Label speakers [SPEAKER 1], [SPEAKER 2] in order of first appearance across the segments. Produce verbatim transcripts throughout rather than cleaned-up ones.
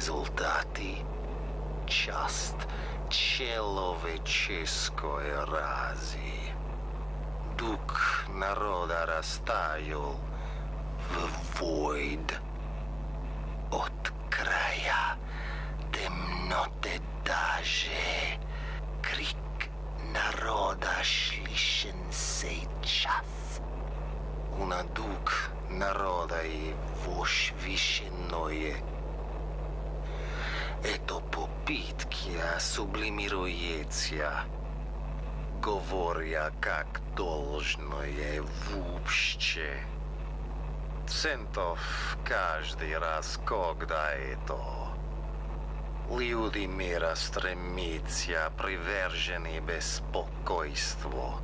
[SPEAKER 1] Rezultati čast človečeskoj razi. Duh naroda rastajal v void. Od kraja temnote daže krik naroda slišen sej čas. Una duh народа и возвышенное. Это попытки сублимируется, говоря, как должно е вообще. Центов каждый раз, когда это люди мира стремятся привержены беспокойству.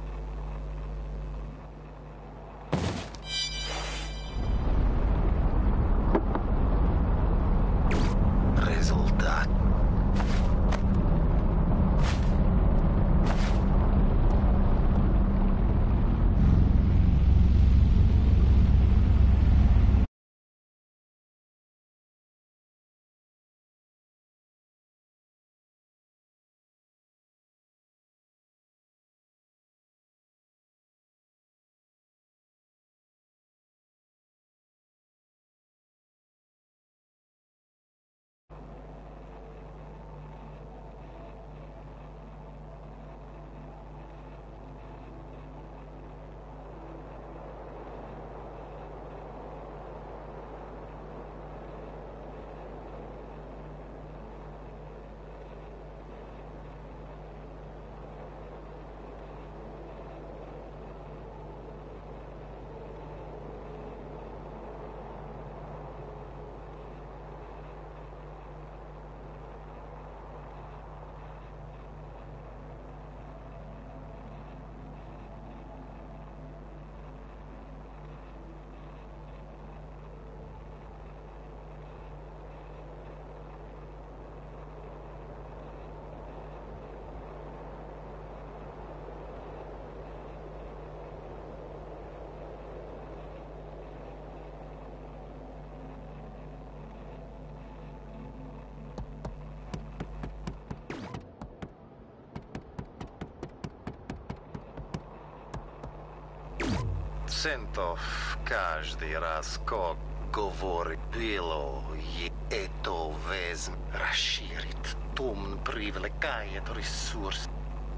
[SPEAKER 1] Результат. Центов каждый раз, как говорит было, и это везм расширит, тум привлекает ресурс.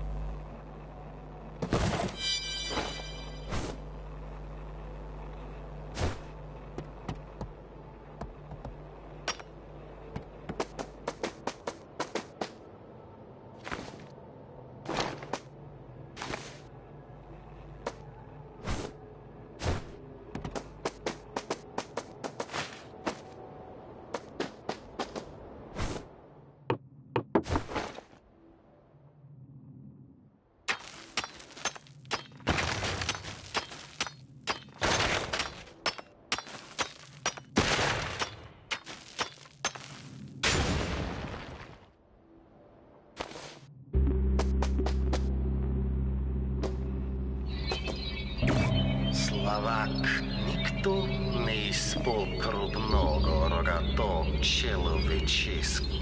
[SPEAKER 1] Словак никто не испол крупного рогатого человеческого.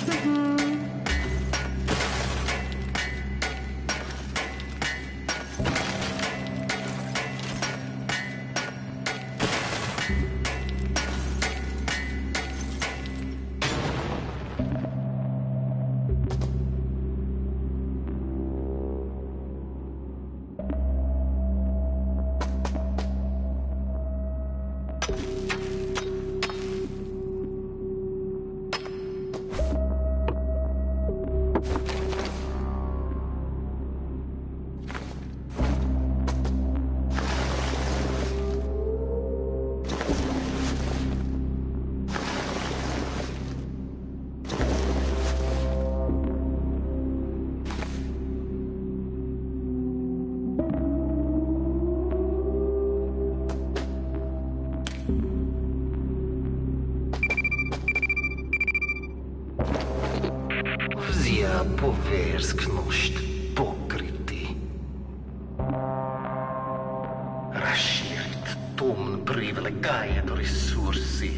[SPEAKER 1] Poversknost pokriti. Расширить тум привлекает ресурсы.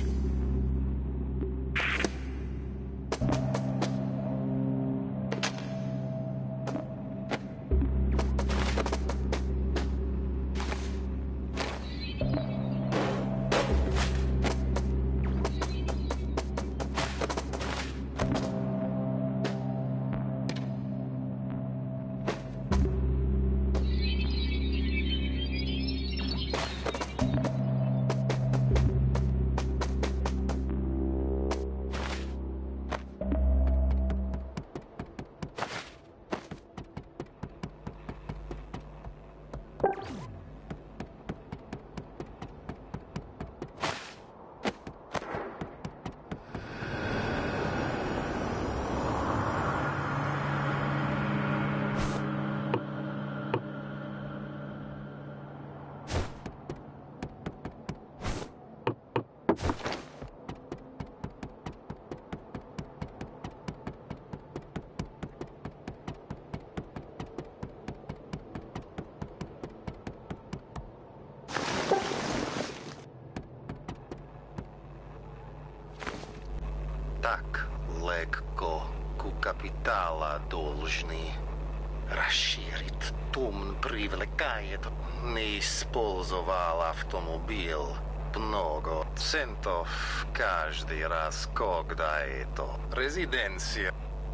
[SPEAKER 1] Так легко ку капитала должны расширить. Тум привлекает. Не использовал автомобиль много центов каждый раз, когда это резиденция.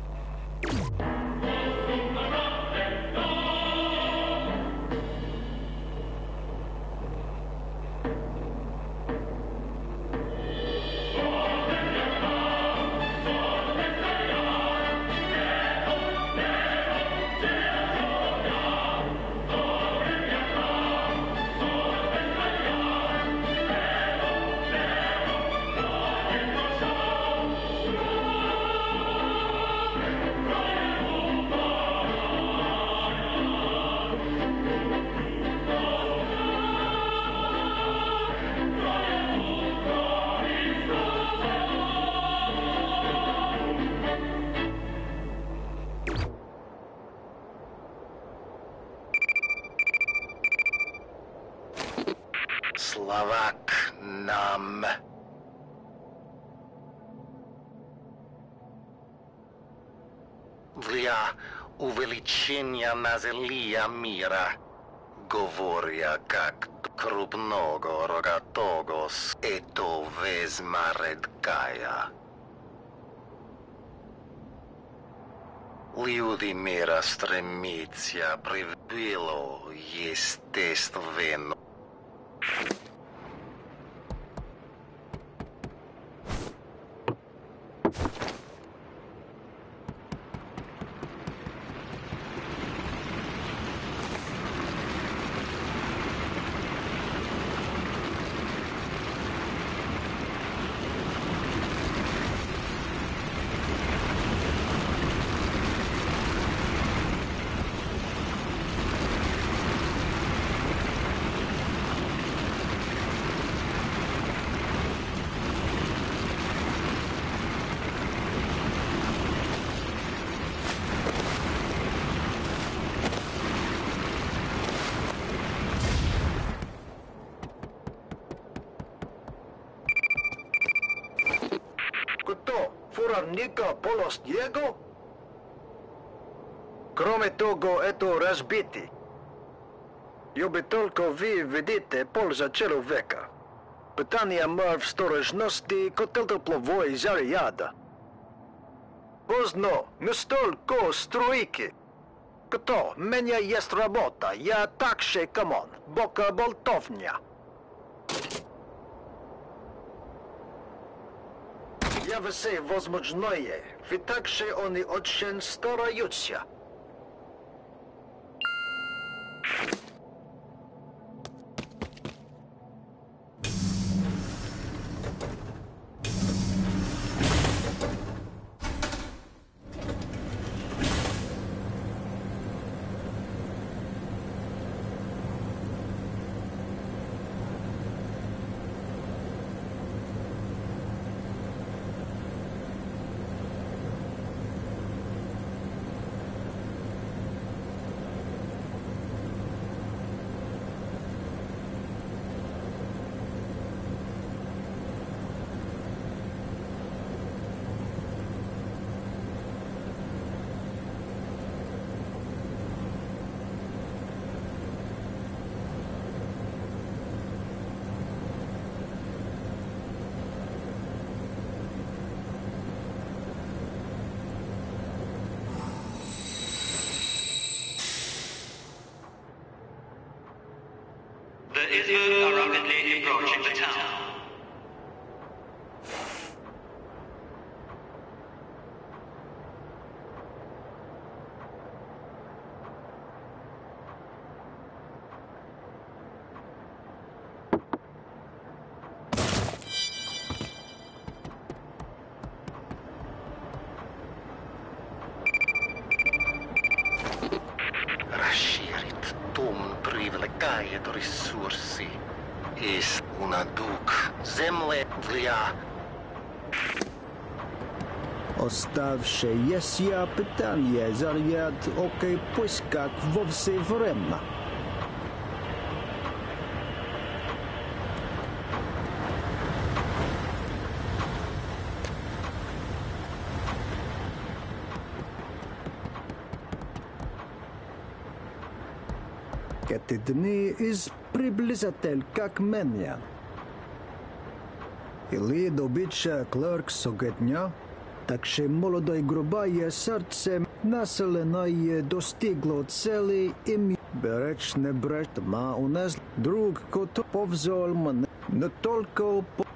[SPEAKER 1] Словак нам. Для увеличения населения мира, говоря как крупного рогатого, это весьма редкая. Люди мира стремятся привило естественно.
[SPEAKER 2] Furarnika polosniego? Krome togo eto razbiti. Joby tylko wy widzicie polza człowieka. Pytania ma w storожности, котелка пловой заряда. Поздно, не столько стройки. Кто? Меня есть работа, я также камон, бока болтовня. Я все возможное, ведь также они очень стараются.
[SPEAKER 3] The Isbird are rapidly approaching the town.
[SPEAKER 1] Расширит тум привлекает ресурсы. Есть una дух земле для...
[SPEAKER 4] Оставши есть я питание, заряд окей, пусть как во все время. Эти дни из приблизитель как меня. Или добича клерк согедня, так что молодое грубое сердце населенное достигло цели и береч не брать, ма у нас друг, кто повзол мне не только по...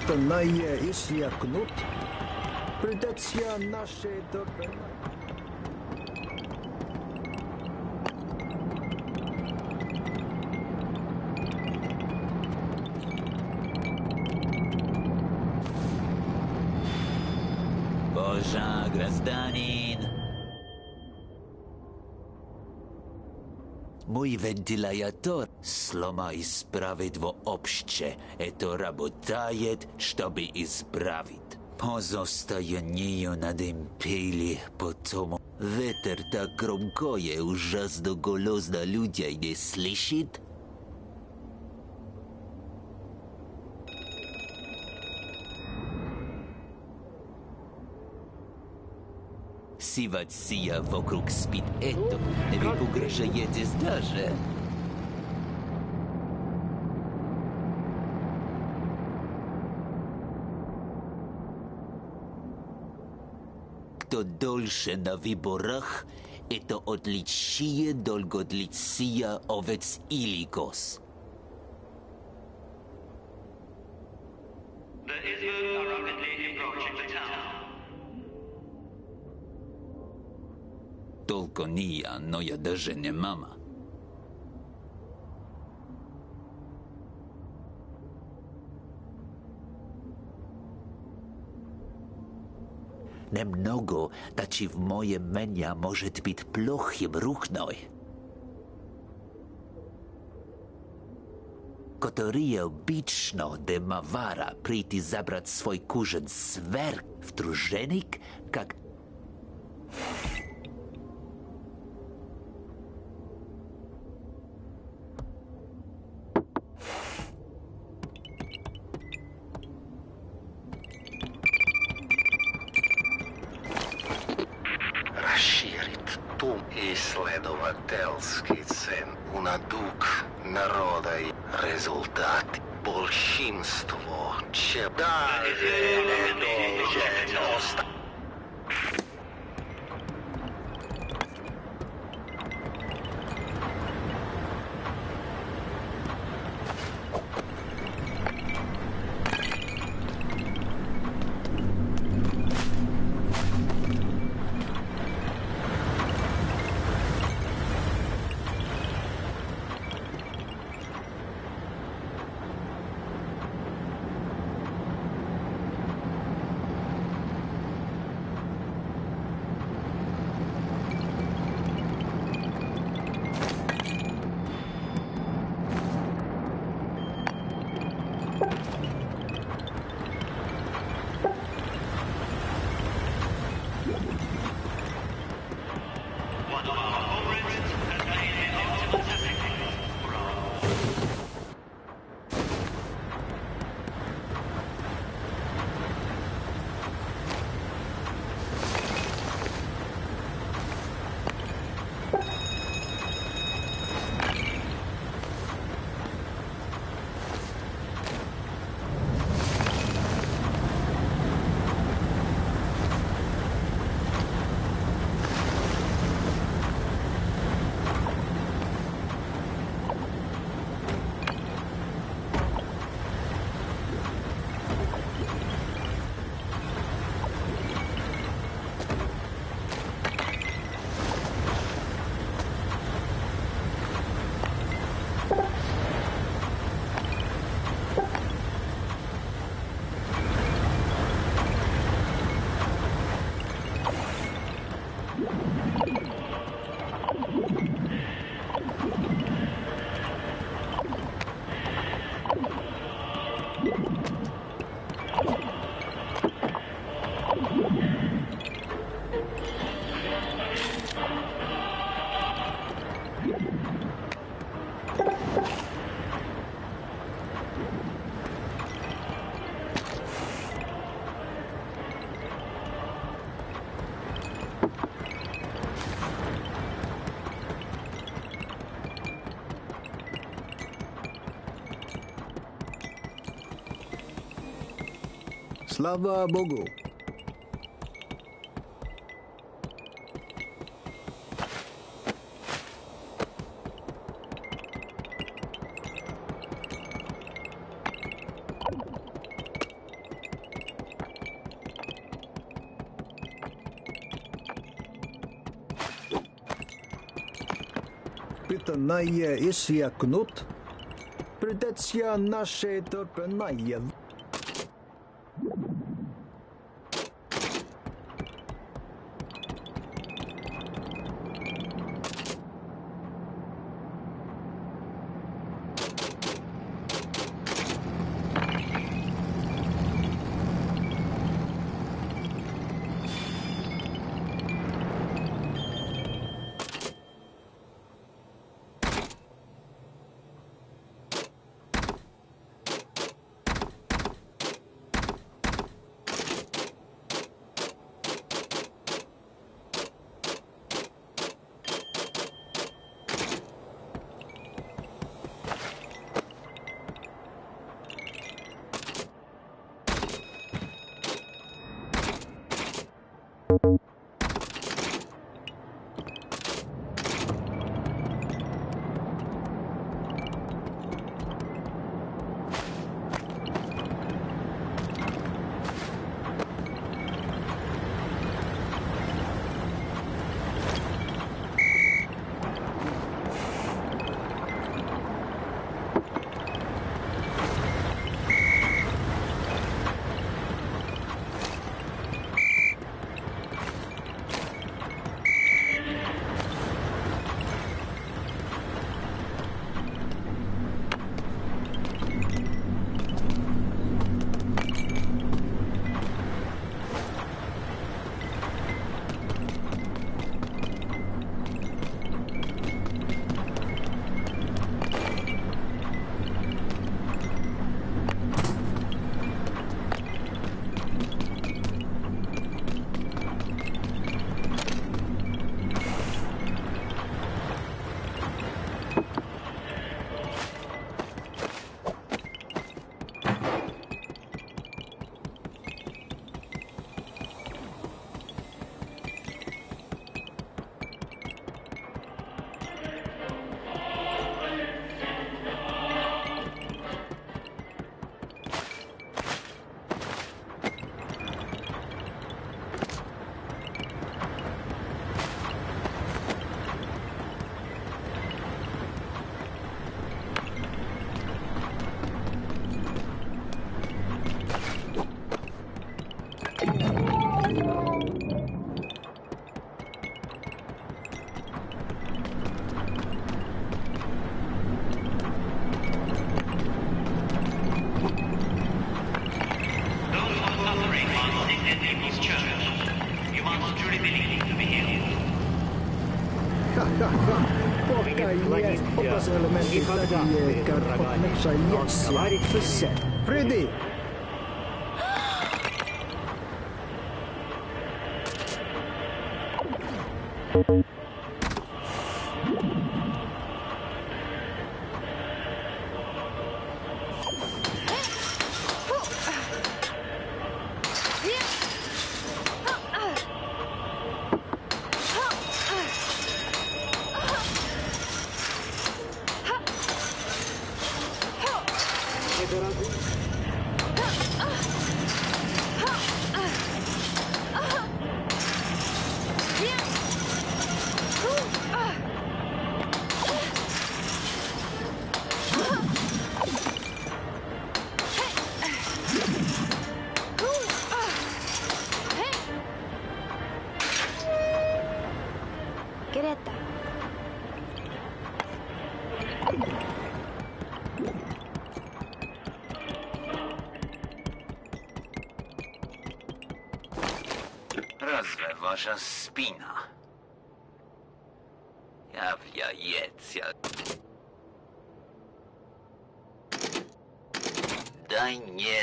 [SPEAKER 4] Остальное исчеркнут. Придется нашей доброй.
[SPEAKER 5] Боже, гражданин! Мой вентилятор слома исправить вообще. Это работает, чтобы исправить. По состоянию над импели потом. Ветер так громкое, ужасно голосно людей не слышит. Ситуация вокруг спит это. Вы угрожаетесь даже. Кто дольше на выборах, это отличие долгодличия овец или коз.
[SPEAKER 3] The Ismairs are rapidly approaching the town.
[SPEAKER 5] Только не я, но я даже не мама. Немного, тачи в моем меня может быть плохим рухной. Который обычно демавара прийти забрать свой кужен сверх в труженик, как...
[SPEAKER 1] Исследовательский цен унадук народа и результат большинство че даже не должен остаться.
[SPEAKER 4] Слава Богу! Питание иссякнут. Придется наше терпение. Freddy!
[SPEAKER 5] Разве ваша спина? Является... Да не...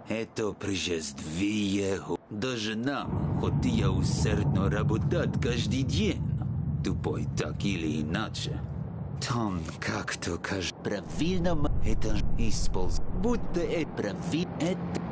[SPEAKER 5] Это прижествие. Даже нам, хоть я усердно работать каждый день, тупой так или иначе. Там как-то кажется правильно это использовать, будто это правильно это.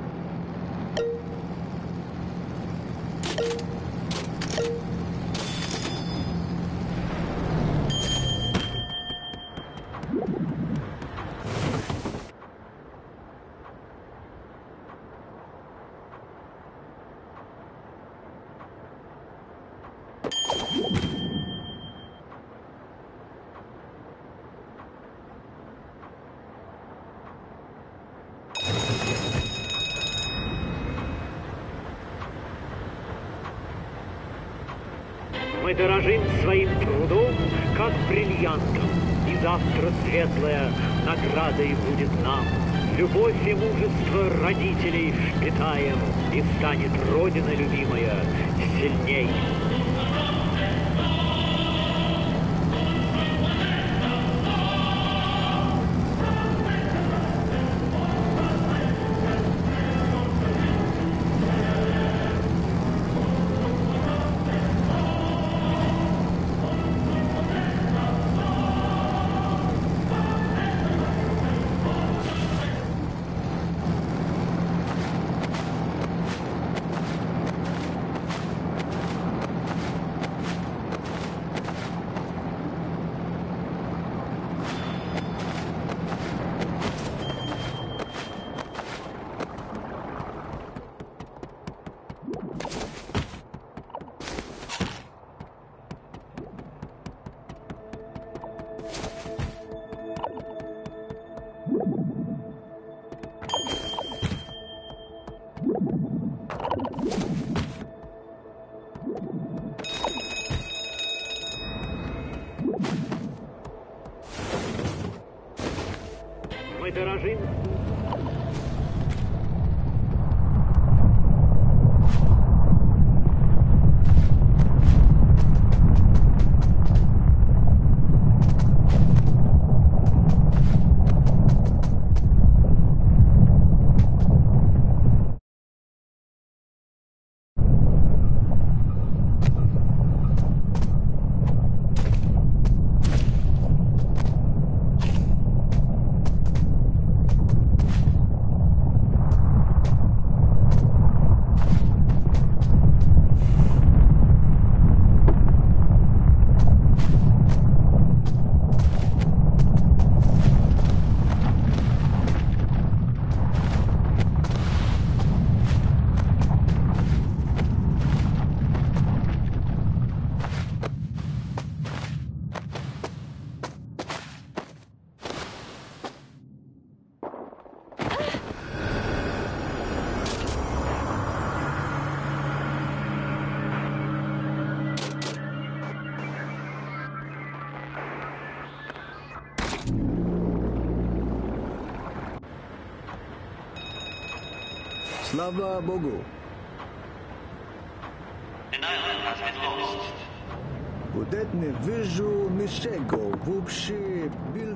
[SPEAKER 6] Мы дорожим своим трудом, как бриллиантом, и завтра светлая наградой будет нам. Любовь и мужество родителей впитаем, и станет Родина любимая сильней. Мы дорожим.
[SPEAKER 4] Слава Богу.
[SPEAKER 3] An island has been lost.
[SPEAKER 4] Кудет не вижу ничего вообще. Бил...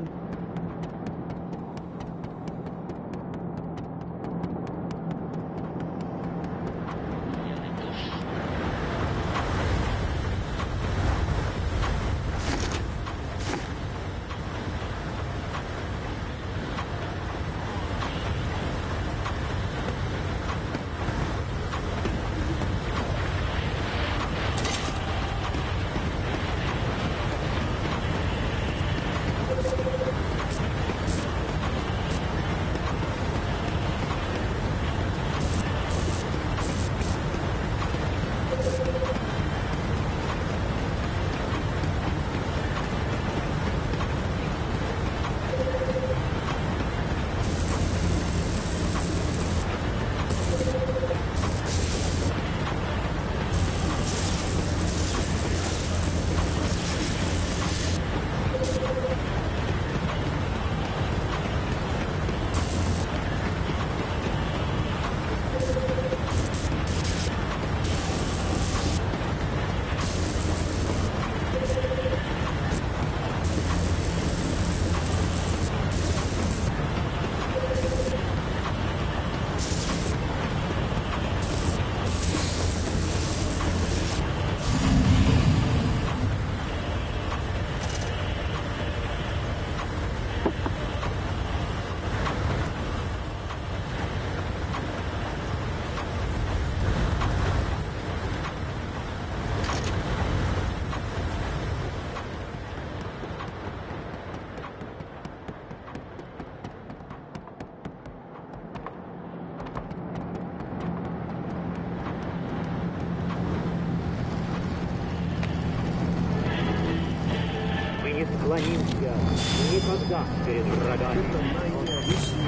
[SPEAKER 6] преклонимся никогда перед врагами.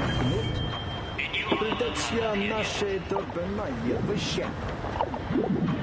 [SPEAKER 4] Предация нашей торпеная выше.